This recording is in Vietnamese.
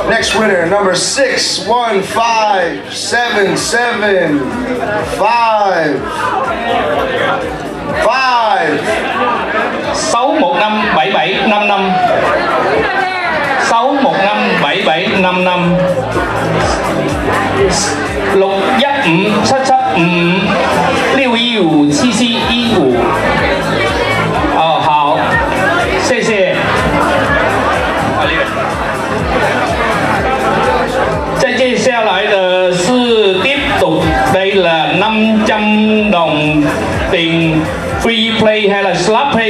Next winner, number 61577 5 6157755 6157755 615775615哦，好，谢谢。再接下来的是tiếp tục đây là 500 đồng tiền free play hay là slot play